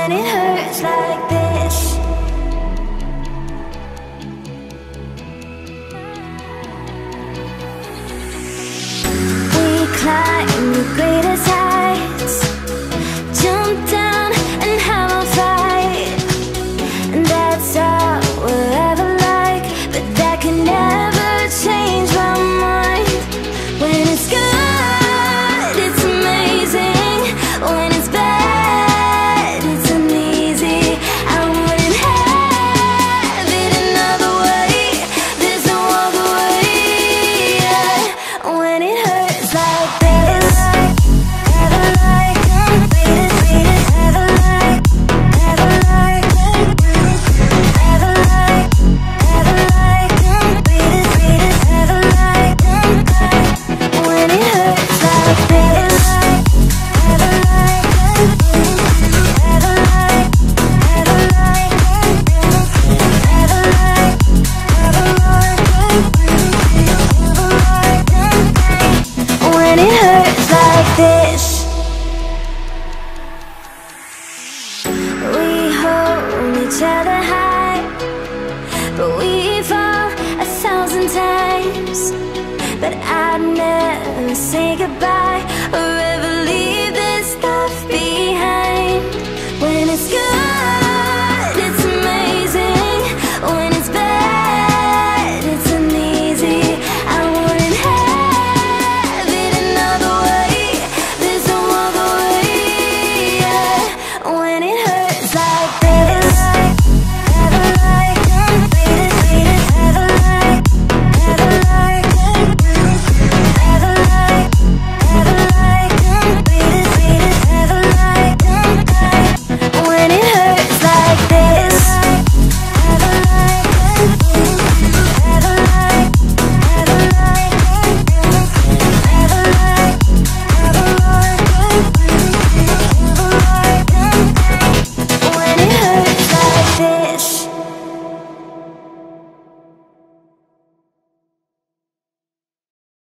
when it hurts like this. We climb the greatest heights, jump down and have a fight, and that's all we'll ever like. But that can never change my mind. When it's good, it's amazing. When it's bad, it's uneasy. I wouldn't have it another way. There's no other way. When it hurts like this, ever like, beat it, ever like, ever like, ever like, ever like, beat it, ever like. When it hurts like this, ever like, ever like, ever like, ever like, ever like. When it hurts like this, we hold each other